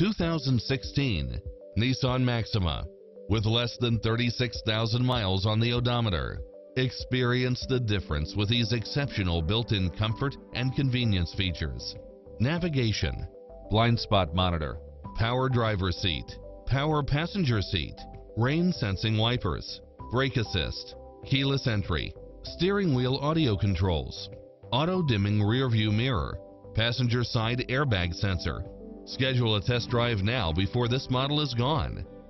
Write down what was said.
2016 Nissan Maxima. With less than 36,000 miles on the odometer, experience the difference with these exceptional built-in comfort and convenience features. Navigation, blind spot monitor, power driver seat, power passenger seat, rain sensing wipers, brake assist, keyless entry, steering wheel audio controls, auto dimming rear view mirror, passenger side airbag sensor. Schedule a test drive now before this model is gone.